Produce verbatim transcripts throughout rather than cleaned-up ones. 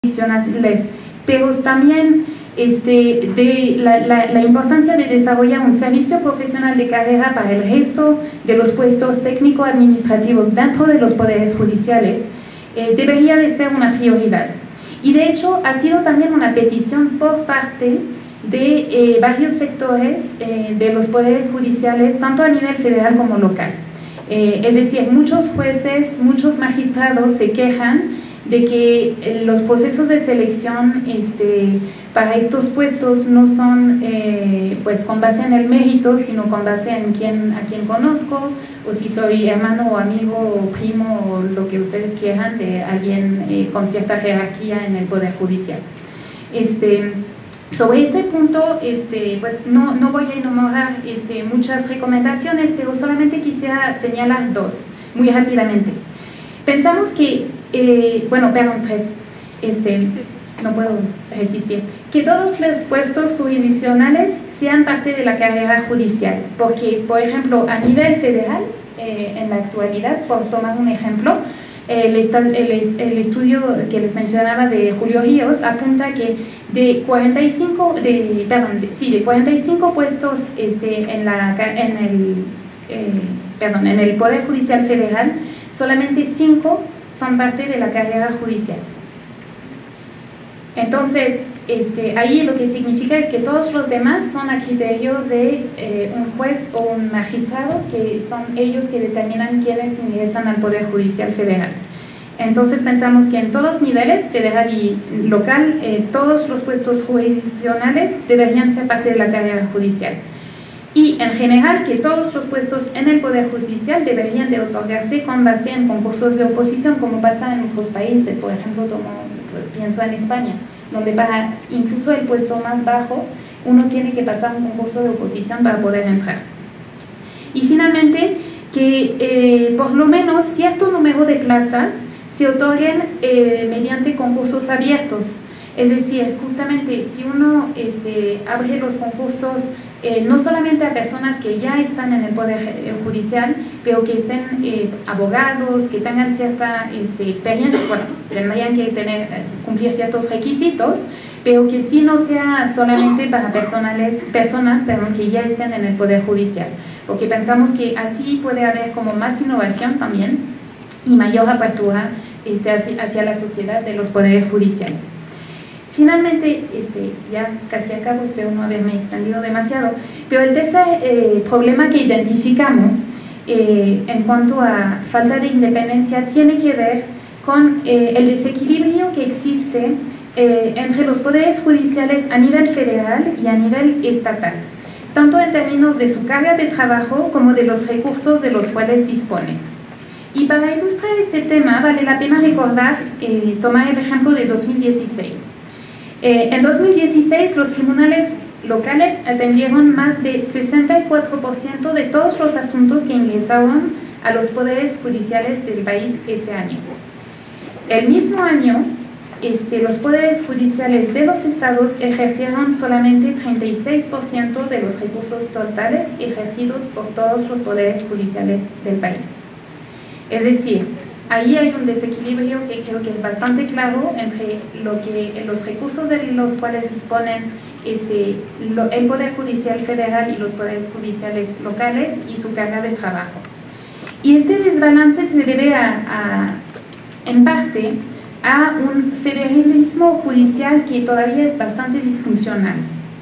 jurisdiccionales, pero también este, de la, la, la importancia de desarrollar un servicio profesional de carrera para el resto de los puestos técnico-administrativos dentro de los poderes judiciales, eh, debería de ser una prioridad. Y de hecho ha sido también una petición por parte de eh, varios sectores eh, de los poderes judiciales, tanto a nivel federal como local. Eh, es decir, muchos jueces, muchos magistrados se quejan de que eh, los procesos de selección este, para estos puestos no son eh, pues con base en el mérito, sino con base en quién, a quién conozco, o si soy hermano o amigo o primo o lo que ustedes quieran de alguien eh, con cierta jerarquía en el Poder Judicial. Este, sobre este punto, este, pues no, no voy a enumerar este, muchas recomendaciones, pero solamente quisiera señalar dos, muy rápidamente. Pensamos que, eh, bueno, perdón, tres, este, no puedo resistir, que todos los puestos jurisdiccionales sean parte de la carrera judicial, porque, por ejemplo, a nivel federal, eh, en la actualidad, por tomar un ejemplo, el, el, el estudio que les mencionaba de Julio Ríos apunta que de cuarenta y cinco, de, perdón, de, sí, de cuarenta y cinco puestos este, en, la, en, el, eh, perdón, en el Poder Judicial Federal, solamente cinco son parte de la carrera judicial. Entonces, este, ahí lo que significa es que todos los demás son a criterio de eh, un juez o un magistrado, que son ellos que determinan quiénes ingresan al Poder Judicial Federal. Entonces pensamos que en todos niveles, federal y local, eh, todos los puestos jurisdiccionales deberían ser parte de la carrera judicial. Y en general que todos los puestos en el Poder Judicial deberían de otorgarse con base en concursos de oposición, como pasa en otros países, por ejemplo, como pienso en España, donde para incluso el puesto más bajo uno tiene que pasar un concurso de oposición para poder entrar. Y finalmente, que eh, por lo menos cierto número de plazas se otorguen eh, mediante concursos abiertos. Es decir, justamente si uno este, abre los concursos eh, no solamente a personas que ya están en el Poder Judicial, pero que estén eh, abogados, que tengan cierta este, experiencia, bueno, tendrían que tener, cumplir ciertos requisitos, pero que sí no sea solamente para personales, personas perdón, que ya estén en el Poder Judicial, porque pensamos que así puede haber como más innovación también y mayor apertura este, hacia, hacia la sociedad de los poderes judiciales. Finalmente, este, ya casi acabo, espero no haberme extendido demasiado, pero el tercer eh, problema que identificamos eh, en cuanto a falta de independencia tiene que ver con eh, el desequilibrio que existe eh, entre los poderes judiciales a nivel federal y a nivel estatal, tanto en términos de su carga de trabajo como de los recursos de los cuales disponen. Y para ilustrar este tema vale la pena recordar, eh, tomar el ejemplo de dos mil dieciséis. Eh, en dos mil dieciséis los tribunales locales atendieron más de sesenta y cuatro por ciento de todos los asuntos que ingresaron a los poderes judiciales del país ese año. El mismo año, este, los poderes judiciales de los estados ejercieron solamente treinta y seis por ciento de los recursos totales ejercidos por todos los poderes judiciales del país. Es decir, ahí hay un desequilibrio que creo que es bastante claro entre lo que, los recursos de los cuales disponen este, lo, el Poder Judicial Federal y los poderes judiciales locales y su carga de trabajo. Y este desbalance se debe a, a, en parte a un federalismo judicial que todavía es bastante disfuncional.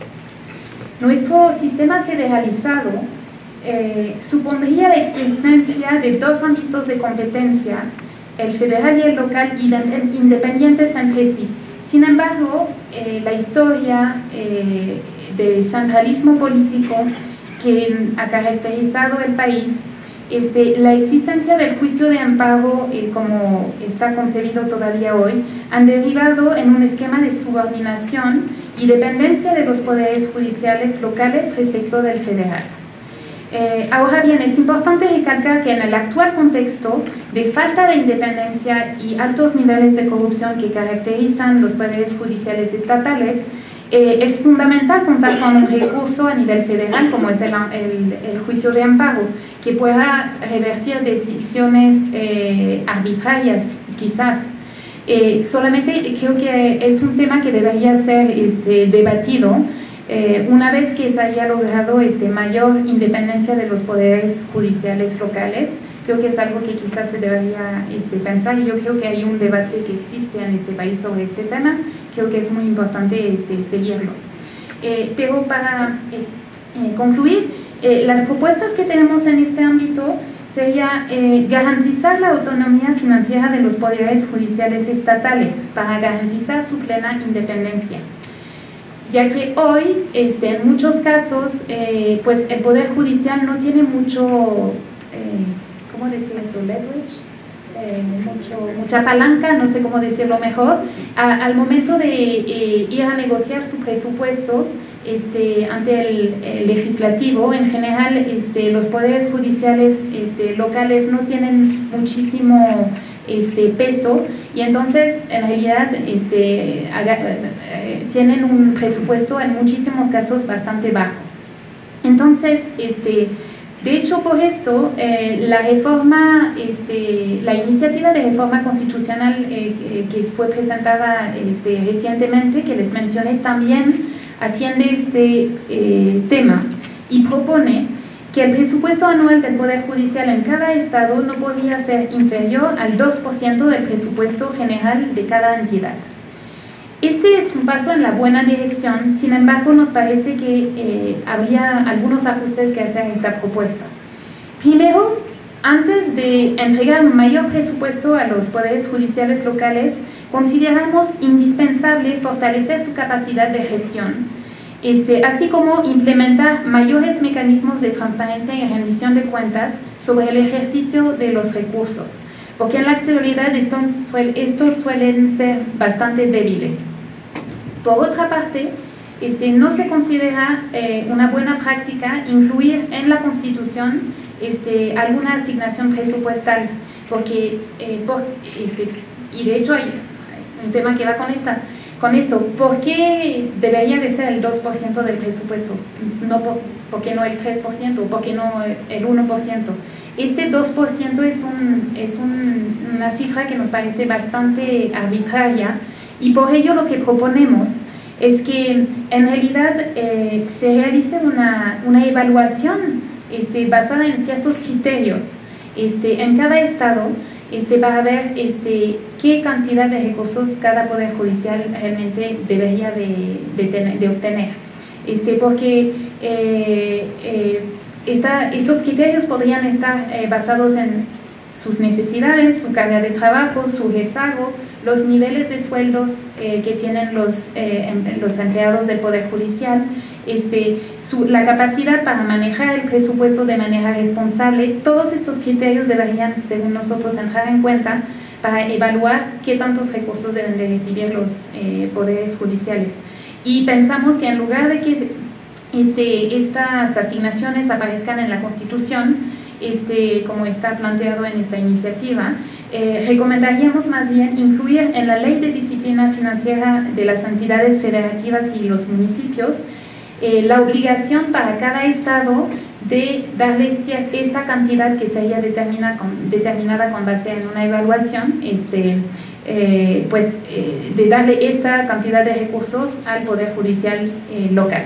Nuestro sistema federalizado Eh, supondría la existencia de dos ámbitos de competencia, el federal y el local, independientes entre sí. Sin embargo, eh, la historia eh, del centralismo político que ha caracterizado el país, este, la existencia del juicio de amparo, eh, como está concebido todavía hoy, han derivado en un esquema de subordinación y dependencia de los poderes judiciales locales respecto del federal. Eh, ahora bien, es importante recalcar que en el actual contexto de falta de independencia y altos niveles de corrupción que caracterizan los poderes judiciales estatales, eh, es fundamental contar con un recurso a nivel federal como es el, el, el juicio de amparo, que pueda revertir decisiones eh, arbitrarias, quizás, Eh, solamente creo que es un tema que debería ser este, debatido eh, una vez que se haya logrado este, mayor independencia de los poderes judiciales locales. Creo que es algo que quizás se debería este, pensar, y yo creo que hay un debate que existe en este país sobre este tema. Creo que es muy importante este, seguirlo. Eh, pero para eh, eh, concluir, eh, las propuestas que tenemos en este ámbito sería eh, garantizar la autonomía financiera de los poderes judiciales estatales para garantizar su plena independencia, ya que hoy, este, en muchos casos, eh, pues el Poder Judicial no tiene mucho, eh, ¿cómo decir esto? Leverage, eh, mucho, mucha palanca, no sé cómo decirlo mejor, a, al momento de eh, ir a negociar su presupuesto Este, ante el, el legislativo. En general, este, los poderes judiciales este, locales no tienen muchísimo este, peso, y entonces en realidad este, haga, eh, tienen un presupuesto en muchísimos casos bastante bajo. Entonces, este, de hecho, por esto, eh, la reforma, este, la iniciativa de reforma constitucional eh, que fue presentada este, recientemente, que les mencioné, también atiende este eh, tema y propone que el presupuesto anual del Poder Judicial en cada estado no podría ser inferior al dos por ciento del presupuesto general de cada entidad. Este es un paso en la buena dirección. Sin embargo, nos parece que eh, habría algunos ajustes que hacer a esta propuesta. Primero, antes de entregar un mayor presupuesto a los poderes judiciales locales, consideramos indispensable fortalecer su capacidad de gestión, este, así como implementar mayores mecanismos de transparencia y rendición de cuentas sobre el ejercicio de los recursos, porque en la actualidad estos, estos suelen ser bastante débiles. Por otra parte, este, no se considera eh, una buena práctica incluir en la Constitución este, alguna asignación presupuestal, porque, eh, por, este, y de hecho hay un tema que va con, esta, con esto, ¿por qué debería de ser el dos por ciento del presupuesto? No por, ¿por qué no el tres por ciento? ¿Por qué no el uno por ciento? Este dos por ciento es, un, es un, una cifra que nos parece bastante arbitraria, y por ello lo que proponemos es que en realidad eh, se realice una, una evaluación este, basada en ciertos criterios este, en cada estado, este, para ver este, qué cantidad de recursos cada Poder Judicial realmente debería de, de, tener, de obtener. Este, porque eh, eh, esta, estos criterios podrían estar eh, basados en sus necesidades, su carga de trabajo, su rezago, los niveles de sueldos eh, que tienen los, eh, los empleados del Poder Judicial, este, su, la capacidad para manejar el presupuesto de manera responsable. Todos estos criterios deberían, según nosotros, entrar en cuenta para evaluar qué tantos recursos deben de recibir los eh, poderes judiciales. Y pensamos que en lugar de que este, estas asignaciones aparezcan en la Constitución, Este, como está planteado en esta iniciativa, eh, recomendaríamos más bien incluir en la Ley de Disciplina Financiera de las entidades federativas y los municipios eh, la obligación para cada estado de darle esta cantidad que sería determinada con, determinada con base en una evaluación, este, eh, pues eh, de darle esta cantidad de recursos al Poder Judicial eh, local.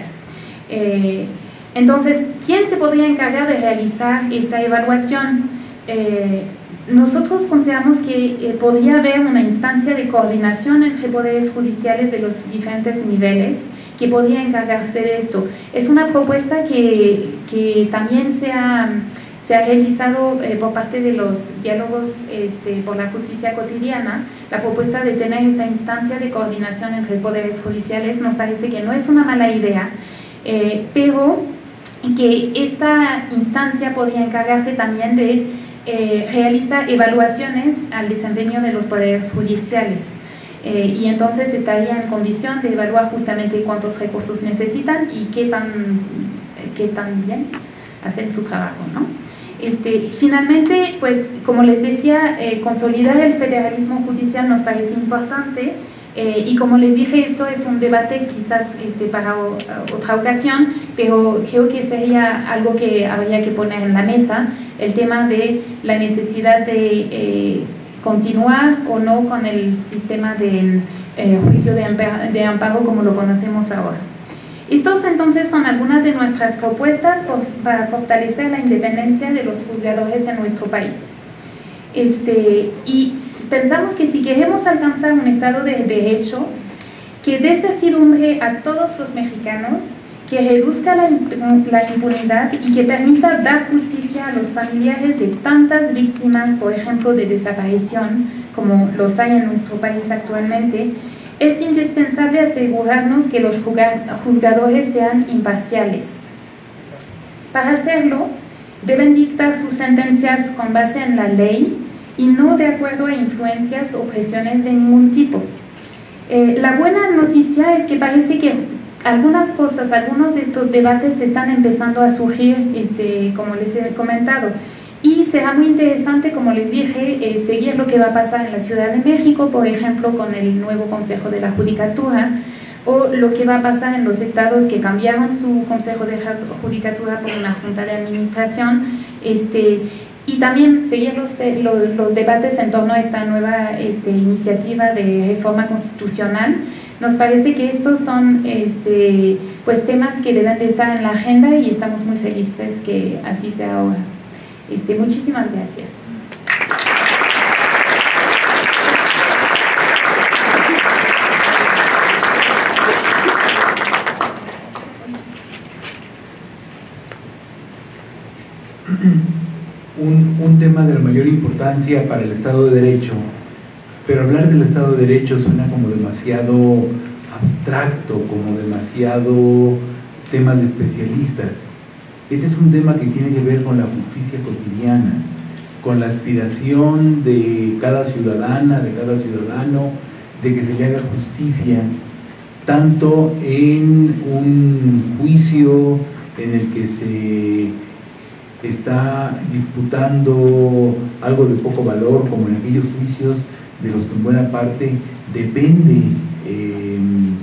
Eh, Entonces, ¿quién se podría encargar de realizar esta evaluación? Eh, nosotros consideramos que eh, podría haber una instancia de coordinación entre poderes judiciales de los diferentes niveles que podría encargarse de esto. Es una propuesta que, que también se ha, se ha realizado eh, por parte de los diálogos este, por la justicia cotidiana. La propuesta de tener esta instancia de coordinación entre poderes judiciales nos parece que no es una mala idea, eh, pero que esta instancia podría encargarse también de eh, realizar evaluaciones al desempeño de los poderes judiciales, eh, y entonces estaría en condición de evaluar justamente cuántos recursos necesitan y qué tan, qué tan bien hacen su trabajo, ¿no? Este, finalmente, pues como les decía, eh, consolidar el federalismo judicial nos parece importante. Eh, y como les dije, esto es un debate quizás este, para o, otra ocasión, pero creo que sería algo que habría que poner en la mesa, el tema de la necesidad de eh, continuar o no con el sistema de eh, juicio de amparo, de amparo como lo conocemos ahora. Estos entonces son algunas de nuestras propuestas por, para fortalecer la independencia de los juzgadores en nuestro país. Este, y pensamos que si queremos alcanzar un Estado de Derecho que dé certidumbre a todos los mexicanos, que reduzca la, la impunidad y que permita dar justicia a los familiares de tantas víctimas, por ejemplo, de desaparición, como los hay en nuestro país actualmente, es indispensable asegurarnos que los juzgadores sean imparciales. Para hacerlo, deben dictar sus sentencias con base en la ley y no de acuerdo a influencias o presiones de ningún tipo. Eh, la buena noticia es que parece que algunas cosas, algunos de estos debates están empezando a surgir, este, como les he comentado, y será muy interesante, como les dije, eh, seguir lo que va a pasar en la Ciudad de México, por ejemplo, con el nuevo Consejo de la Judicatura, o lo que va a pasar en los estados que cambiaron su Consejo de Judicatura por una Junta de Administración, este, y también seguir los, de, los, los debates en torno a esta nueva este, iniciativa de reforma constitucional. Nos parece que estos son este, pues, temas que deben de estar en la agenda y estamos muy felices que así sea ahora. Este, muchísimas gracias. Un, un tema de la mayor importancia para el Estado de Derecho, pero hablar del Estado de Derecho suena como demasiado abstracto, como demasiado tema de especialistas. Ese es un tema que tiene que ver con la justicia cotidiana, con la aspiración de cada ciudadana, de cada ciudadano, de que se le haga justicia, tanto en un juicio en el que se está disputando algo de poco valor, como en aquellos juicios de los que en buena parte depende eh,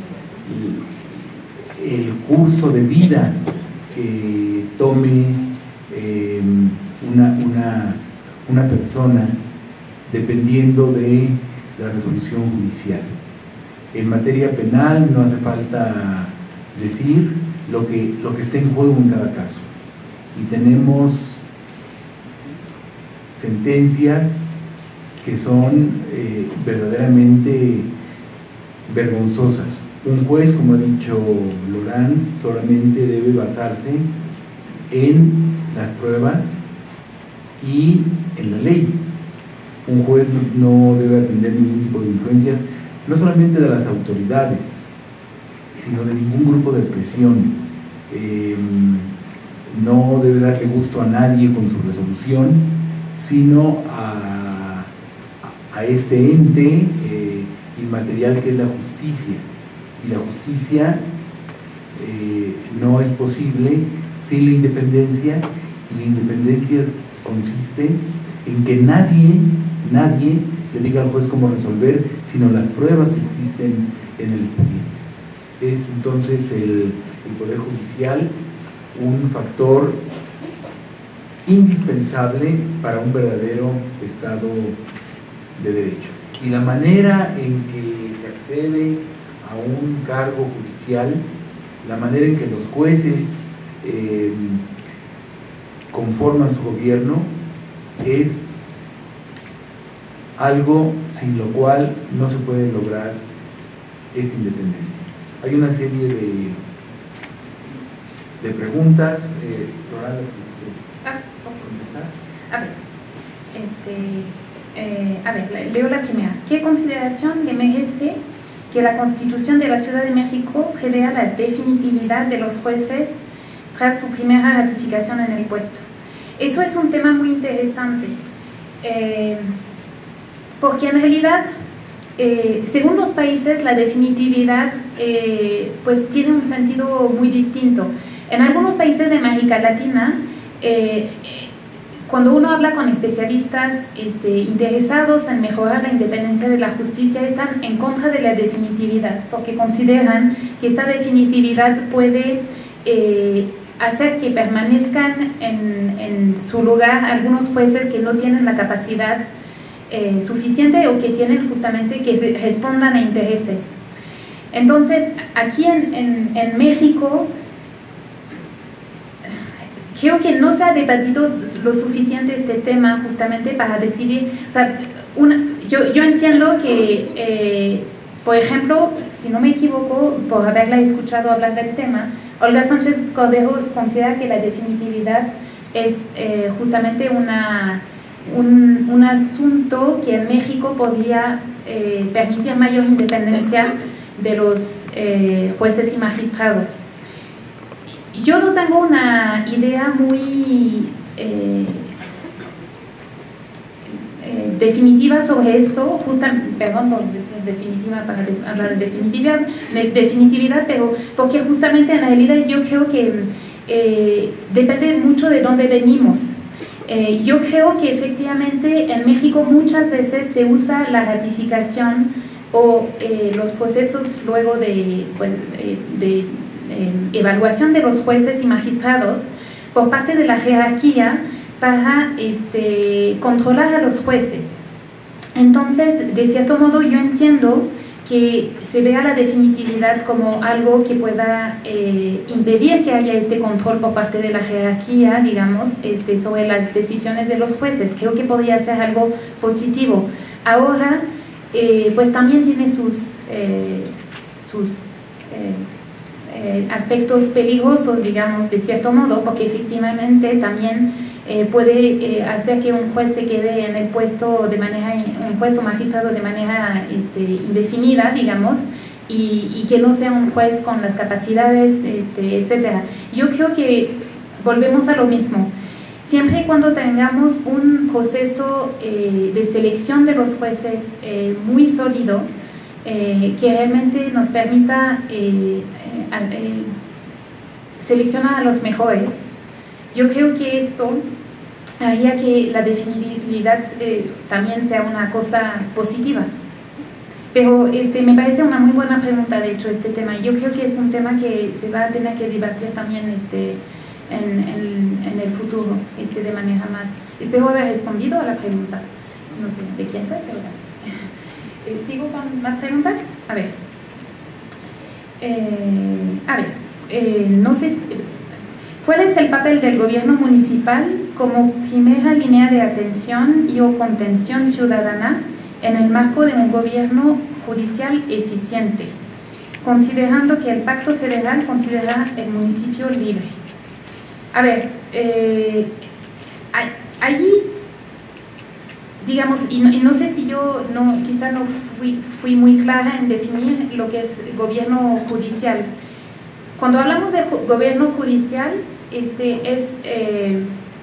el, el curso de vida que tome eh, una, una, una persona dependiendo de la resolución judicial. En materia penal no hace falta decir lo que, lo que está en juego en cada caso. Y tenemos sentencias que son eh, verdaderamente vergonzosas. Un juez, como ha dicho Lorenz, solamente debe basarse en las pruebas y en la ley. Un juez no, no debe atender ningún tipo de influencias, no solamente de las autoridades, sino de ningún grupo de presión. Eh, no debe darle gusto a nadie con su resolución, sino a, a este ente eh, inmaterial que es la justicia. Y la justicia eh, no es posible sin la independencia, y la independencia consiste en que nadie, nadie le diga al juez cómo resolver, sino las pruebas que existen en el expediente. Es entonces el, el Poder Judicial un factor indispensable para un verdadero Estado de Derecho. Y la manera en que se accede a un cargo judicial, la manera en que los jueces eh, conforman su gobierno, es algo sin lo cual no se puede lograr esa independencia. Hay una serie de de preguntas, eh, Lorenz, ah, okay. A ver, este, eh, a ver, leo la primera. ¿Qué consideración le merece que la Constitución de la Ciudad de México prevea la definitividad de los jueces tras su primera ratificación en el puesto? Eso es un tema muy interesante, eh, porque en realidad, eh, según los países, la definitividad eh, pues tiene un sentido muy distinto. En algunos países de América Latina, eh, cuando uno habla con especialistas este, interesados en mejorar la independencia de la justicia, están en contra de la definitividad, porque consideran que esta definitividad puede eh, hacer que permanezcan en, en su lugar algunos jueces que no tienen la capacidad eh, suficiente o que tienen justamente que se respondan a intereses. Entonces, aquí en, en, en México, creo que no se ha debatido lo suficiente este tema justamente para decidir, o sea, una, yo, yo entiendo que, eh, por ejemplo, si no me equivoco, por haberla escuchado hablar del tema, Olga Sánchez Cordero considera que la definitividad es eh, justamente una, un, un asunto que en México podría eh, permitir mayor independencia de los eh, jueces y magistrados. Yo no tengo una idea muy eh, eh, definitiva sobre esto, justamente, perdón por decir definitiva para de, hablar de definitividad, de definitividad, pero porque justamente en realidad yo creo que eh, depende mucho de dónde venimos. Eh, yo creo que efectivamente en México muchas veces se usa la ratificación o eh, los procesos luego de, pues, eh, de eh, evaluación de los jueces y magistrados por parte de la jerarquía para este, controlar a los jueces. Entonces, de cierto modo, yo entiendo que se vea la definitividad como algo que pueda eh, impedir que haya este control por parte de la jerarquía, digamos, este, sobre las decisiones de los jueces. Creo que podría ser algo positivo. Ahora, Eh, pues también tiene sus, eh, sus eh, eh, aspectos peligrosos, digamos, de cierto modo, porque efectivamente también eh, puede eh, hacer que un juez se quede en el puesto de manera, un juez o magistrado de manera este, indefinida, digamos, y, y que no sea un juez con las capacidades, este, etcétera. Yo creo que volvemos a lo mismo. Siempre y cuando tengamos un proceso eh, de selección de los jueces eh, muy sólido, eh, que realmente nos permita eh, eh, eh, seleccionar a los mejores, yo creo que esto haría que la definitividad eh, también sea una cosa positiva. Pero este, me parece una muy buena pregunta, de hecho, este tema. Yo creo que es un tema que se va a tener que debatir también este, En, en, en el futuro, este, de manera más... Espero haber respondido a la pregunta. No sé de quién fue, pero... Eh, ¿Sigo con más preguntas? A ver. Eh, a ver, eh, no sé si, ¿cuál es el papel del gobierno municipal como primera línea de atención y o contención ciudadana en el marco de un gobierno judicial eficiente, considerando que el Pacto Federal considera el municipio libre? A ver, eh, allí, digamos, y no, y no sé si yo no, quizá no fui, fui muy clara en definir lo que es gobierno judicial. Cuando hablamos de ju gobierno judicial, este, es, eh,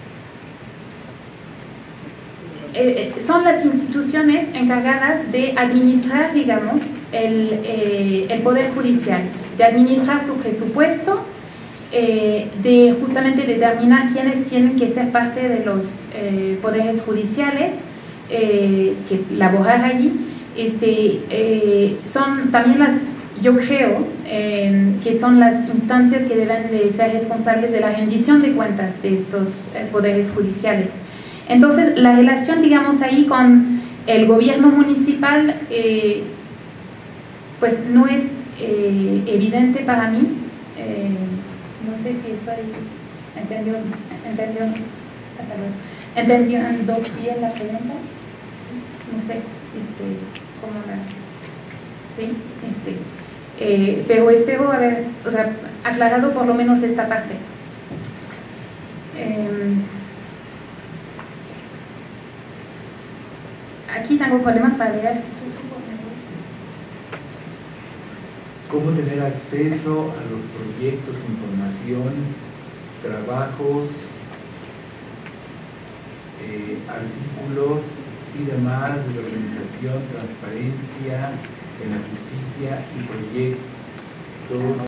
eh, son las instituciones encargadas de administrar, digamos, el, eh, el poder judicial, de administrar su presupuesto, Eh, de justamente determinar quiénes tienen que ser parte de los eh, poderes judiciales, eh, que laborar allí, este, eh, son también las, yo creo, eh, que son las instancias que deben de ser responsables de la rendición de cuentas de estos eh, poderes judiciales. Entonces, la relación, digamos, ahí con el gobierno municipal, eh, pues no es eh, evidente para mí. Eh, No sé si estoy entendiendo, entendiendo, hasta luego, entendiendo bien la pregunta. No sé, este, cómo la... Sí, este, eh, pero espero haber, o sea, aclarado por lo menos esta parte. Eh, aquí tengo problemas para leer. ¿Cómo tener acceso a los proyectos, información, trabajos, eh, artículos y demás de la organización, transparencia en la justicia y proyectos?